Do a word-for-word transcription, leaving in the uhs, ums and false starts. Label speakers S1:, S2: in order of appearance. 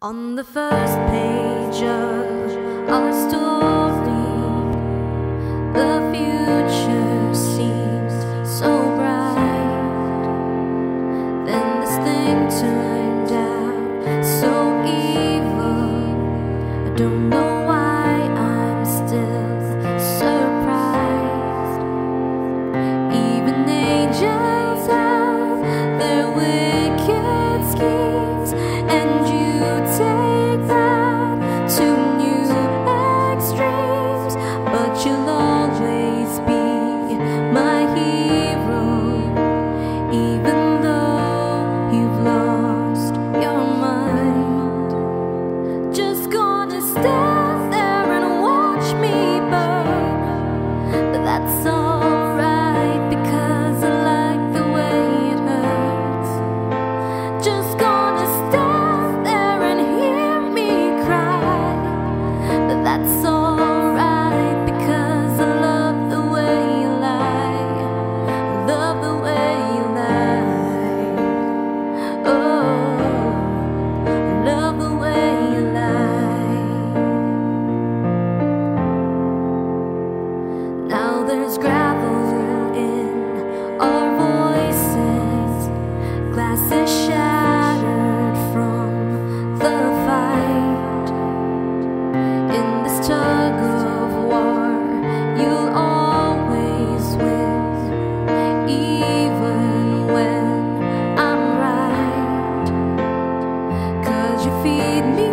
S1: On the first page of our story, the future seems so bright. Then this thing turned out so evil. I don't know why I'm still surprised. Even angels have their wicked schemes, and you take that to new extremes. But you'll always be my hero, even though you've lost your mind. Just gonna stand there and watch me burn, but that's alright because I like the way it hurts. Just gonna stand there and hear me cry, but that's alright because I love the way you lie. I love the way you lie. Oh, I love the way you lie. Now there's gravel in our voices, glasses shattered from the fight. In this tug of war, you'll always win, even when I'm right. 'Cause you feed me